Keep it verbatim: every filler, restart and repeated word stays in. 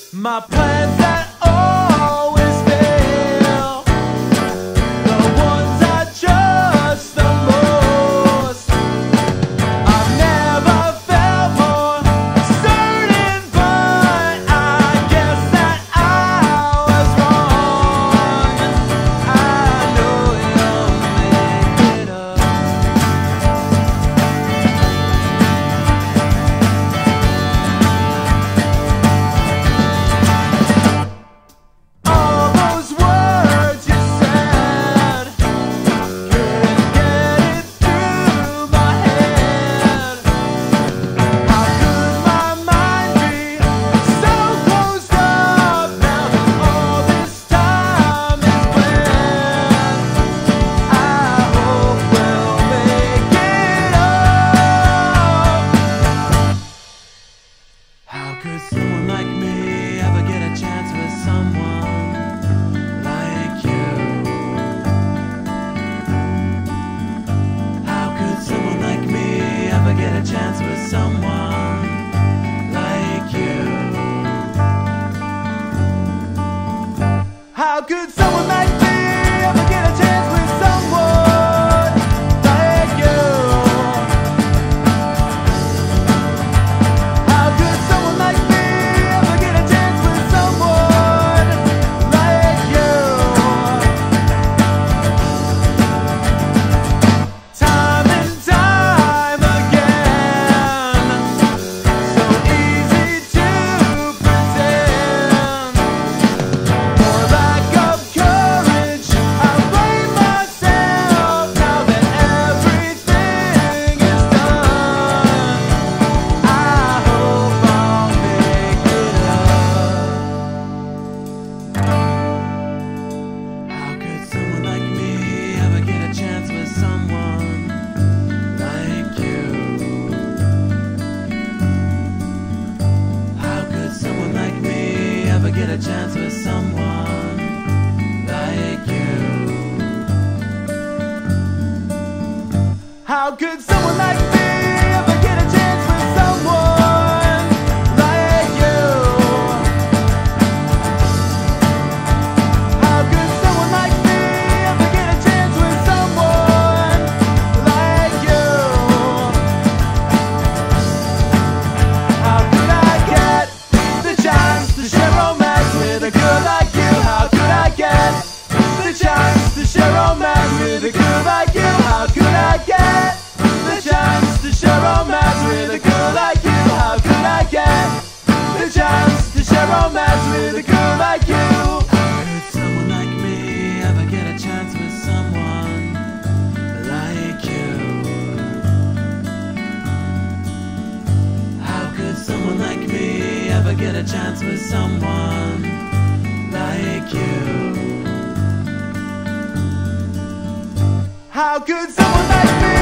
My plans that always fail, the ones I trust the most. I've never felt more certain, but I guess that I was wrong. I know you'll make it up. Could someone like me ever get a chance with someone like you? How could someone like me ever get a chance with someone like you? How could someone like me ever get a chance with someone like you? How could someone like me ever get a chance with someone like you? Time and time again, so easy to pretend. For lack of courage, I blame myself now that everything is done. I hope I'll make it up. How could someone like me ever get a chance with someone like you? How could someone like me ever get a chance with someone like you? How could someone like me ever get a chance with someone like you? How could someone like me ever get a chance with someone like you? How could I get the chance to share romance with a girl like you? How could I get the chance to share romance with a girl like you? How could I get the chance to share romance with a girl like you? How could I get the chance to share romance with a girl like you? Could someone like me ever get a chance with someone like you? How could someone like me ever get a chance with someone like you? How could someone like me